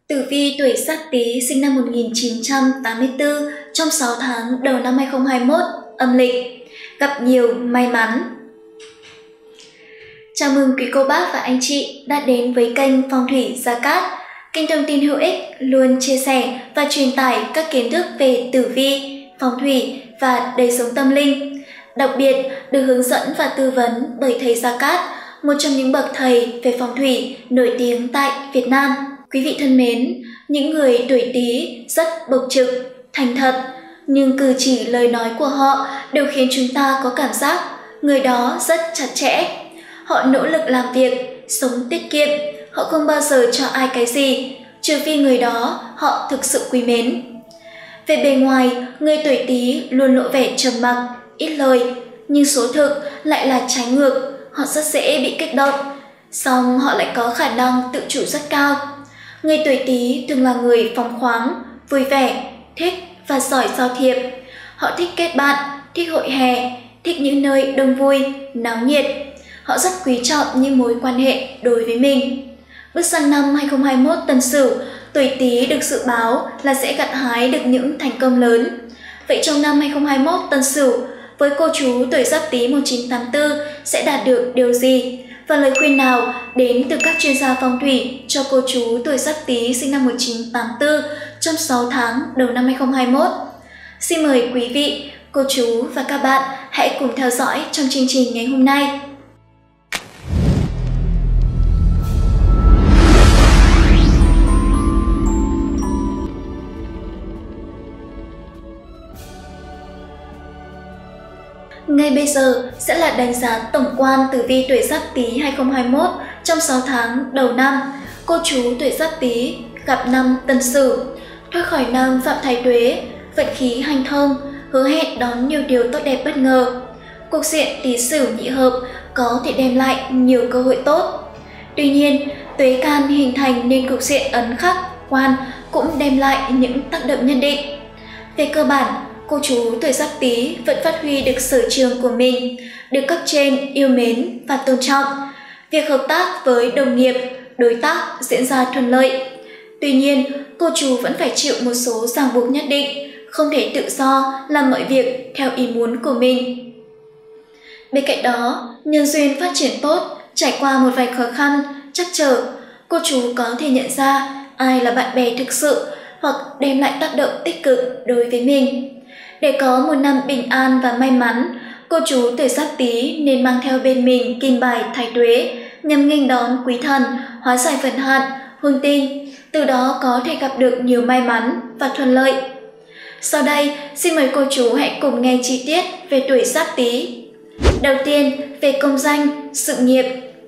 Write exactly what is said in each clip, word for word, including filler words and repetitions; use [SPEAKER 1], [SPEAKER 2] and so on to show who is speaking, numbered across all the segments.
[SPEAKER 1] Tử vi tuổi Giáp Tý sinh năm một nghìn chín trăm tám mươi tư trong sáu tháng đầu năm hai không hai mốt âm lịch, gặp nhiều may mắn. Chào mừng quý cô bác và anh chị đã đến với kênh Phong thủy Gia Cát, kênh thông tin hữu ích luôn chia sẻ và truyền tải các kiến thức về tử vi, phong thủy và đời sống tâm linh. Đặc biệt được hướng dẫn và tư vấn bởi thầy Gia Cát, một trong những bậc thầy về phong thủy nổi tiếng tại Việt Nam. Quý vị thân mến, những người tuổi Tý rất bộc trực, thành thật, nhưng cử chỉ lời nói của họ đều khiến chúng ta có cảm giác người đó rất chặt chẽ. Họ nỗ lực làm việc, sống tiết kiệm, họ không bao giờ cho ai cái gì, trừ phi người đó họ thực sự quý mến. Về bề ngoài, người tuổi Tý luôn lộ vẻ trầm mặc, ít lời, nhưng số thực lại là trái ngược, họ rất dễ bị kích động, song họ lại có khả năng tự chủ rất cao. Người tuổi Tý thường là người phóng khoáng, vui vẻ, thích và giỏi giao thiệp. Họ thích kết bạn, thích hội hè, thích những nơi đông vui, náo nhiệt. Họ rất quý trọng những mối quan hệ đối với mình. Bước sang năm hai không hai mốt Tân Sửu, tuổi Tý được dự báo là sẽ gặt hái được những thành công lớn. Vậy trong năm hai không hai mốt Tân Sửu, với cô chú tuổi Giáp Tý một nghìn chín trăm tám mươi tư sẽ đạt được điều gì? Và lời khuyên nào đến từ các chuyên gia phong thủy cho cô chú tuổi Giáp Tý sinh năm một nghìn chín trăm tám mươi tư trong sáu tháng đầu năm hai không hai mốt? Xin mời quý vị, cô chú và các bạn hãy cùng theo dõi trong chương trình ngày hôm nay. Ngay bây giờ sẽ là đánh giá tổng quan tử vi tuổi Giáp Tý hai không hai mốt trong sáu tháng đầu năm. Cô chú tuổi Giáp Tý gặp năm Tân Sửu, thoát khỏi năm Phạm Thái Tuế, vận khí hanh thông, hứa hẹn đón nhiều điều tốt đẹp bất ngờ. Cục diện Tý Sửu nhị hợp có thể đem lại nhiều cơ hội tốt. Tuy nhiên, Tuế Can hình thành nên cục diện ấn khắc quan cũng đem lại những tác động nhất định. Về cơ bản, cô chú tuổi Giáp Tý vẫn phát huy được sở trường của mình, được cấp trên yêu mến và tôn trọng. Việc hợp tác với đồng nghiệp, đối tác diễn ra thuận lợi. Tuy nhiên, cô chú vẫn phải chịu một số ràng buộc nhất định, không thể tự do làm mọi việc theo ý muốn của mình. Bên cạnh đó, nhân duyên phát triển tốt, trải qua một vài khó khăn, trắc trở, cô chú có thể nhận ra ai là bạn bè thực sự hoặc đem lại tác động tích cực đối với mình. Để có một năm bình an và may mắn, cô chú tuổi Giáp Tý nên mang theo bên mình kim bài Thái Tuế nhằm nghênh đón quý thần, hóa giải vận hạn, hung tinh, từ đó có thể gặp được nhiều may mắn và thuận lợi. Sau đây, xin mời cô chú hãy cùng nghe chi tiết về tuổi Giáp Tý. Đầu tiên, về công danh, sự nghiệp.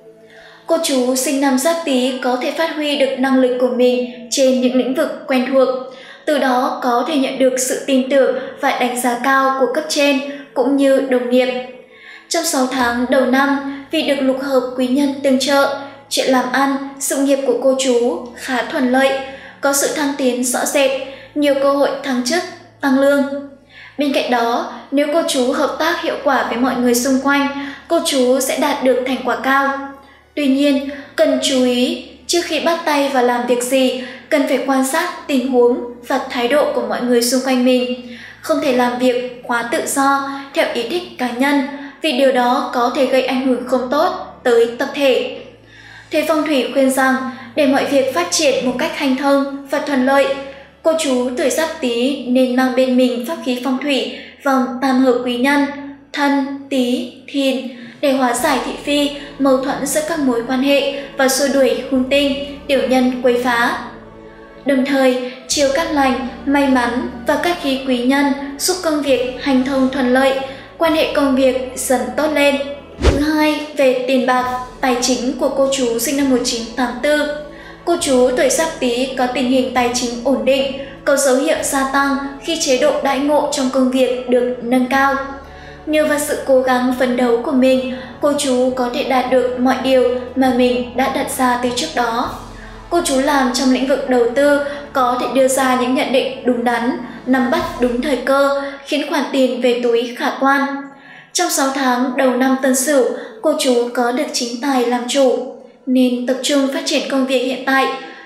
[SPEAKER 1] Cô chú sinh năm Giáp Tý có thể phát huy được năng lực của mình trên những lĩnh vực quen thuộc, từ đó có thể nhận được sự tin tưởng và đánh giá cao của cấp trên cũng như đồng nghiệp. Trong sáu tháng đầu năm, vì được lục hợp quý nhân tương trợ, chuyện làm ăn, sự nghiệp của cô chú khá thuận lợi, có sự thăng tiến rõ rệt, nhiều cơ hội thăng chức, tăng lương. Bên cạnh đó, nếu cô chú hợp tác hiệu quả với mọi người xung quanh, cô chú sẽ đạt được thành quả cao. Tuy nhiên, cần chú ý, trước khi bắt tay vào làm việc gì, cần phải quan sát tình huống và thái độ của mọi người xung quanh mình. Không thể làm việc quá tự do, theo ý thích cá nhân, vì điều đó có thể gây ảnh hưởng không tốt tới tập thể. Thầy phong thủy khuyên rằng, để mọi việc phát triển một cách hanh thông và thuận lợi, cô chú tuổi Giáp Tý nên mang bên mình pháp khí phong thủy vòng tam hợp quý nhân, Thân, Tý, Thìn, để hóa giải thị phi, mâu thuẫn giữa các mối quan hệ và xua đuổi hung tinh, tiểu nhân quấy phá. Đồng thời, chiếu cát lành, may mắn và các khí quý nhân giúp công việc hành thông thuận lợi, quan hệ công việc dần tốt lên. Thứ hai, về tiền bạc, tài chính của cô chú sinh năm một nghìn chín trăm tám mươi tư. Cô chú tuổi Giáp Tý có tình hình tài chính ổn định, có dấu hiệu gia tăng khi chế độ đãi ngộ trong công việc được nâng cao. Nhờ vào sự cố gắng phấn đấu của mình, cô chú có thể đạt được mọi điều mà mình đã đặt ra từ trước đó. Cô chú làm trong lĩnh vực đầu tư có thể đưa ra những nhận định đúng đắn, nắm bắt đúng thời cơ, khiến khoản tiền về túi khả quan. Trong sáu tháng đầu năm Tân Sửu, cô chú có được chính tài làm chủ, nên tập trung phát triển công việc hiện tại,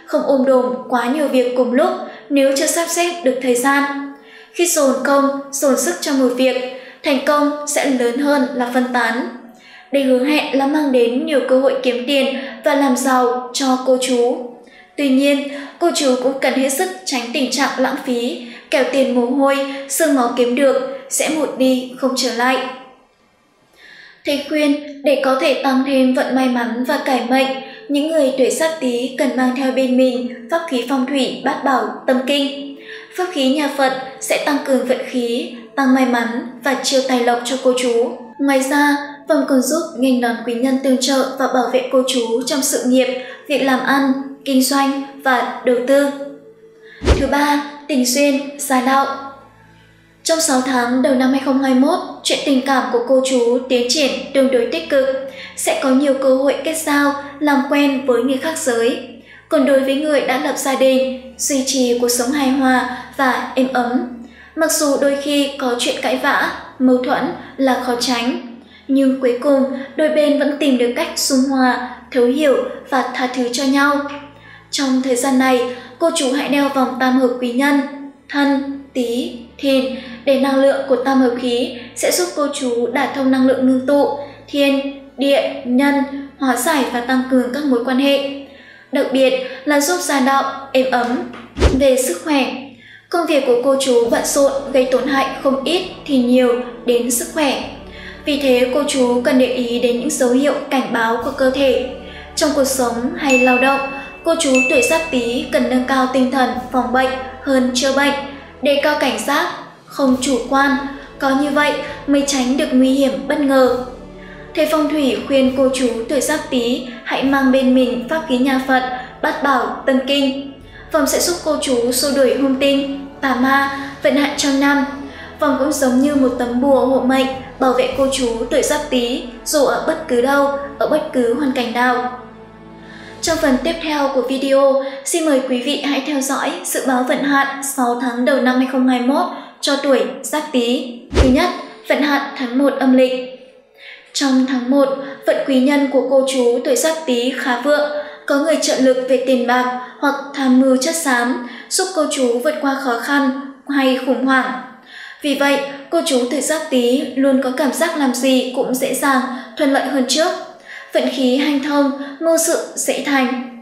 [SPEAKER 1] không ôm đồm quá nhiều việc cùng lúc nếu chưa sắp xếp được thời gian. Khi dồn công, dồn sức cho một việc, thành công sẽ lớn hơn là phân tán. Đây hứa hẹn là mang đến nhiều cơ hội kiếm tiền và làm giàu cho cô chú. Tuy nhiên, cô chú cũng cần hết sức tránh tình trạng lãng phí, kẻo tiền mồ hôi, xương máu kiếm được sẽ một đi không trở lại. Thầy khuyên để có thể tăng thêm vận may mắn và cải mệnh, những người tuổi Giáp Tý cần mang theo bên mình pháp khí phong thủy Bát Bảo Tâm Kinh. Pháp khí nhà Phật sẽ tăng cường vận khí, tăng may mắn và chiêu tài lộc cho cô chú. Ngoài ra, vòng còn giúp nghênh đón quý nhân tương trợ và bảo vệ cô chú trong sự nghiệp, việc làm ăn, kinh doanh và đầu tư. Thứ ba, tình duyên, gia đạo. Trong sáu tháng đầu năm hai không hai mốt, chuyện tình cảm của cô chú tiến triển tương đối tích cực, sẽ có nhiều cơ hội kết giao, làm quen với người khác giới. Còn đối với người đã lập gia đình, duy trì cuộc sống hài hòa và êm ấm. Mặc dù đôi khi có chuyện cãi vã, mâu thuẫn là khó tránh, nhưng cuối cùng đôi bên vẫn tìm được cách dung hòa, thấu hiểu và tha thứ cho nhau. Trong thời gian này, cô chú hãy đeo vòng tam hợp quý nhân Thân, Tý, Thìn để năng lượng của tam hợp khí sẽ giúp cô chú đả thông năng lượng ngưng tụ, thiên, địa, nhân, hóa giải và tăng cường các mối quan hệ. Đặc biệt là giúp gia đạo êm ấm. Về sức khỏe, công việc của cô chú bận rộn gây tổn hại không ít thì nhiều đến sức khỏe. Vì thế cô chú cần để ý đến những dấu hiệu cảnh báo của cơ thể. Trong cuộc sống hay lao động, cô chú tuổi Giáp Tý cần nâng cao tinh thần phòng bệnh hơn chữa bệnh, đề cao cảnh giác, không chủ quan, có như vậy mới tránh được nguy hiểm bất ngờ. Thầy phong thủy khuyên cô chú tuổi Giáp Tý hãy mang bên mình pháp khí nhà Phật Bát Bảo Tâm Kinh. Vòng sẽ giúp cô chú xua đuổi hung tinh, tà ma, vận hạn trong năm. Vòng cũng giống như một tấm bùa hộ mệnh bảo vệ cô chú tuổi Giáp Tý dù ở bất cứ đâu, ở bất cứ hoàn cảnh nào. Trong phần tiếp theo của video, xin mời quý vị hãy theo dõi dự báo vận hạn sáu tháng đầu năm hai không hai mốt cho tuổi Giáp Tý. Thứ nhất, vận hạn tháng một âm lịch. Trong tháng một, vận quý nhân của cô chú tuổi Giáp Tý khá vượng, có người trợ lực về tiền bạc hoặc tham mưu chất xám, giúp cô chú vượt qua khó khăn hay khủng hoảng. Vì vậy, cô chú tuổi Giáp Tý luôn có cảm giác làm gì cũng dễ dàng, thuận lợi hơn trước. Vận khí hanh thông, mưu sự dễ thành.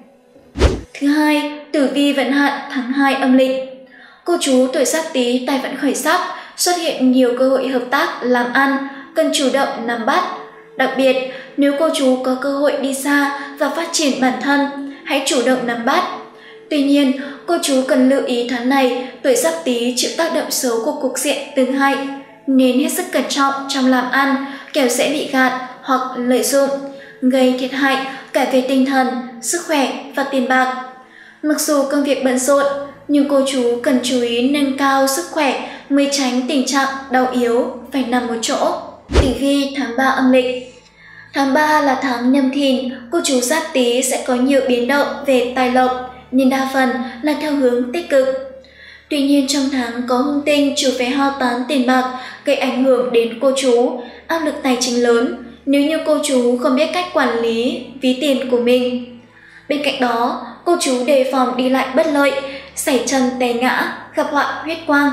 [SPEAKER 1] Thứ hai, tử vi vận hạn tháng hai âm lịch. Cô chú tuổi Giáp Tý tài vận khởi sắc, xuất hiện nhiều cơ hội hợp tác làm ăn, cần chủ động nắm bắt. Đặc biệt, nếu cô chú có cơ hội đi xa và phát triển bản thân, hãy chủ động nắm bắt. Tuy nhiên, cô chú cần lưu ý tháng này tuổi Giáp Tý chịu tác động xấu của cục diện tương hại, nên hết sức cẩn trọng trong làm ăn, kẻo sẽ bị gạt hoặc lợi dụng, gây thiệt hại cả về tinh thần, sức khỏe và tiền bạc. Mặc dù công việc bận rộn, nhưng cô chú cần chú ý nâng cao sức khỏe mới tránh tình trạng đau yếu, phải nằm một chỗ. Tử vi tháng ba âm lịch. Tháng ba là tháng Nhâm Thìn, cô chú Giáp Tý sẽ có nhiều biến động về tài lộc, nhưng đa phần là theo hướng tích cực. Tuy nhiên trong tháng có hung tinh chủ về hao tán tiền bạc, gây ảnh hưởng đến cô chú, áp lực tài chính lớn nếu như cô chú không biết cách quản lý ví tiền của mình. Bên cạnh đó, cô chú đề phòng đi lại bất lợi, sảy chân té ngã, gặp họa huyết quang.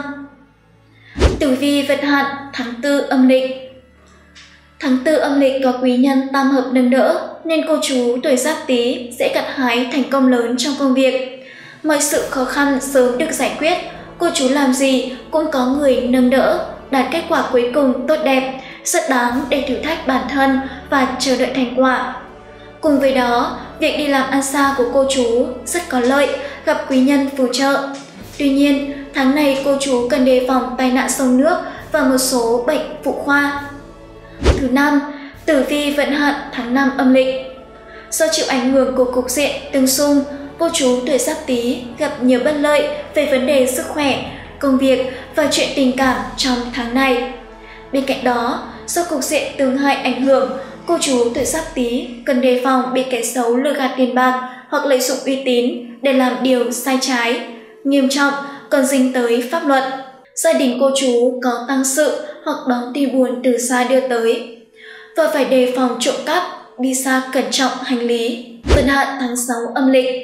[SPEAKER 1] Tử vi vận hạn tháng tư âm lịch. Tháng tư âm lịch có quý nhân tam hợp nâng đỡ, nên cô chú tuổi Giáp Tý sẽ gặt hái thành công lớn trong công việc. Mọi sự khó khăn sớm được giải quyết, cô chú làm gì cũng có người nâng đỡ, đạt kết quả cuối cùng tốt đẹp, rất đáng để thử thách bản thân và chờ đợi thành quả. Cùng với đó, việc đi làm ăn xa của cô chú rất có lợi, gặp quý nhân phù trợ. Tuy nhiên, tháng này cô chú cần đề phòng tai nạn sông nước và một số bệnh phụ khoa. Thứ năm, tử vi vận hạn tháng năm âm lịch. Do chịu ảnh hưởng của cục diện tương xung, cô chú tuổi Giáp Tý gặp nhiều bất lợi về vấn đề sức khỏe, công việc và chuyện tình cảm trong tháng này. Bên cạnh đó, do cục diện tương hại ảnh hưởng, cô chú tuổi Giáp Tý cần đề phòng bị kẻ xấu lừa gạt tiền bạc hoặc lợi dụng uy tín để làm điều sai trái, nghiêm trọng còn dính tới pháp luật. Gia đình cô chú có tăng sự hoặc đón tin buồn từ xa đưa tới, và phải đề phòng trộm cắp, đi xa cẩn trọng hành lý. Vận hạn tháng sáu âm lịch.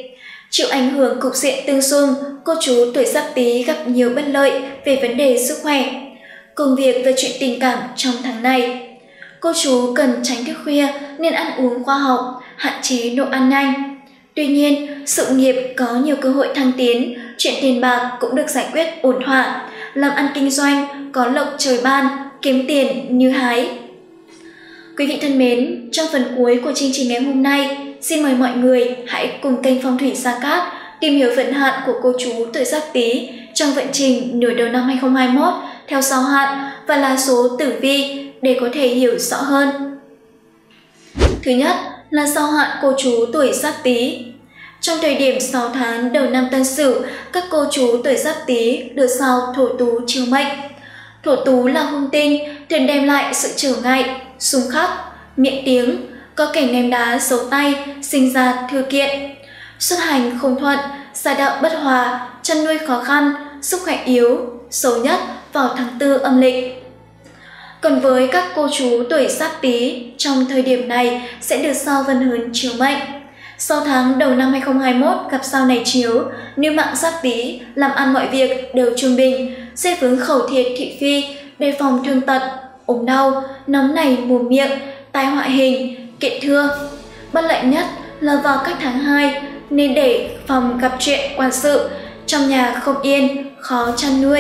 [SPEAKER 1] Chịu ảnh hưởng cục diện tương xung, cô chú tuổi Giáp Tý gặp nhiều bất lợi về vấn đề sức khỏe, công việc và chuyện tình cảm trong tháng này. Cô chú cần tránh thức khuya nên ăn uống khoa học, hạn chế đồ ăn nhanh. Tuy nhiên, sự nghiệp có nhiều cơ hội thăng tiến, chuyện tiền bạc cũng được giải quyết ổn thỏa, làm ăn kinh doanh có lộc trời ban, kiếm tiền như hái. Quý vị thân mến, trong phần cuối của chương trình ngày hôm nay, xin mời mọi người hãy cùng kênh Phong thủy Sa Cát tìm hiểu vận hạn của cô chú tuổi Giáp Tý trong vận trình nửa đầu năm hai không hai mốt theo sao hạn và là số tử vi để có thể hiểu rõ hơn. Thứ nhất là sao hạn cô chú tuổi Giáp Tý. Trong thời điểm sáu tháng đầu năm Tân Sửu, các cô chú tuổi Giáp Tý được sao Thổ Tú chiếu mệnh. Thổ Tú là hung tinh, thường đem lại sự trở ngại, xung khắc, miệng tiếng, có kẻ ném đá xấu tay, sinh ra thư kiện. Xuất hành không thuận, gia đạo bất hòa, chăn nuôi khó khăn, sức khỏe yếu, xấu nhất vào tháng tư âm lịch. Còn với các cô chú tuổi Giáp Tý, trong thời điểm này sẽ được sao Vân Hớn chiếu mệnh. Sau tháng đầu năm hai không hai mốt gặp sao này chiếu, nếu mạng Giáp Tý làm ăn mọi việc đều trung bình, sẽ vướng khẩu thiệt thị phi, đề phòng thương tật, ốm đau, nóng nảy mồm miệng, tai họa hình, kiện thưa. Bất lợi nhất là vào các tháng hai, nên để phòng gặp chuyện quan sự, trong nhà không yên, khó chăn nuôi.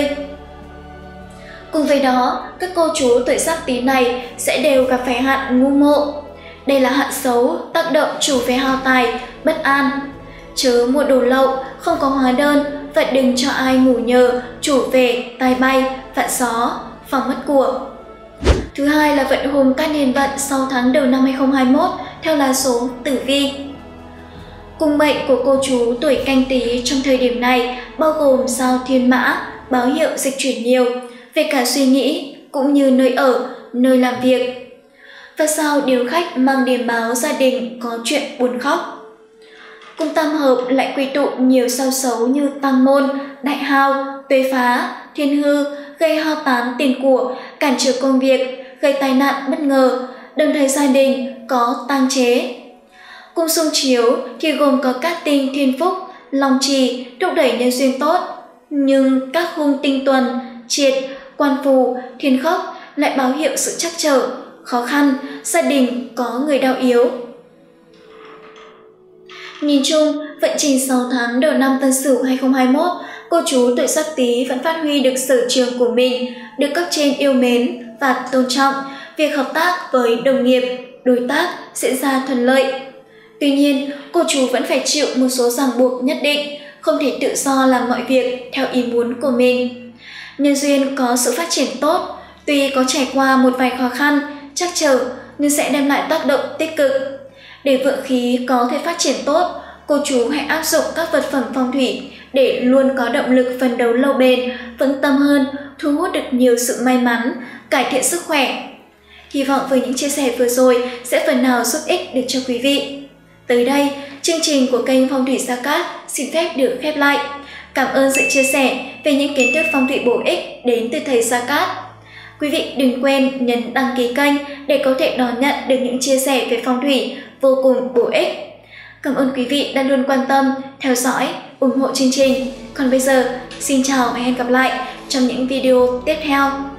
[SPEAKER 1] Cùng với đó, các cô chú tuổi Giáp Tý này sẽ đều gặp phải hạn Ngũ Mộ. Đây là hạn xấu, tác động chủ về hao tài, bất an. Chớ mua đồ lậu, không có hóa đơn và đừng cho ai ngủ nhờ, chủ về, tai bay, vạn gió, phòng mất của. Thứ hai là vận hùng các niên vận sau tháng đầu năm hai không hai mốt theo là số tử vi. Cung mệnh của cô chú tuổi Canh Tý trong thời điểm này bao gồm sao Thiên Mã, báo hiệu dịch chuyển nhiều về cả suy nghĩ cũng như nơi ở, nơi làm việc. Và sao Điếu Khách mang điểm báo gia đình có chuyện buồn khóc. Cung tam hợp lại quy tụ nhiều sao xấu như Tăng Môn, Đại Hao, Tuế Phá, Thiên Hư, gây hao tán tiền của, cản trở công việc, gây tai nạn bất ngờ, đồng thời gia đình có tang chế. Cung xung chiếu thì gồm có các tinh Thiên Phúc, Long Trì thúc đẩy nhân duyên tốt, nhưng các hung tinh Tuần, Triệt, Quan Phù, Thiên Khốc lại báo hiệu sự trắc trở, khó khăn, gia đình có người đau yếu. Nhìn chung, vận trình sáu tháng đầu năm Tân Sửu hai không hai mốt, cô chú tuổi Giáp Tý vẫn phát huy được sở trường của mình, được cấp trên yêu mến và tôn trọng, việc hợp tác với đồng nghiệp, đối tác diễn ra thuận lợi. Tuy nhiên, cô chú vẫn phải chịu một số ràng buộc nhất định, không thể tự do làm mọi việc theo ý muốn của mình. Nhân duyên có sự phát triển tốt, tuy có trải qua một vài khó khăn, trắc trở nhưng sẽ đem lại tác động tích cực. Để vượng khí có thể phát triển tốt, cô chú hãy áp dụng các vật phẩm phong thủy để luôn có động lực phấn đấu lâu bền, vững tâm hơn, thu hút được nhiều sự may mắn, cải thiện sức khỏe. Hy vọng với những chia sẻ vừa rồi sẽ phần nào giúp ích được cho quý vị. Tới đây, chương trình của kênh Phong thủy Sa Cát xin phép được khép lại. Cảm ơn sự chia sẻ về những kiến thức phong thủy bổ ích đến từ thầy Sa Cát. Quý vị đừng quên nhấn đăng ký kênh để có thể đón nhận được những chia sẻ về phong thủy vô cùng bổ ích. Cảm ơn quý vị đã luôn quan tâm, theo dõi, ủng hộ chương trình. Còn bây giờ, xin chào và hẹn gặp lại trong những video tiếp theo.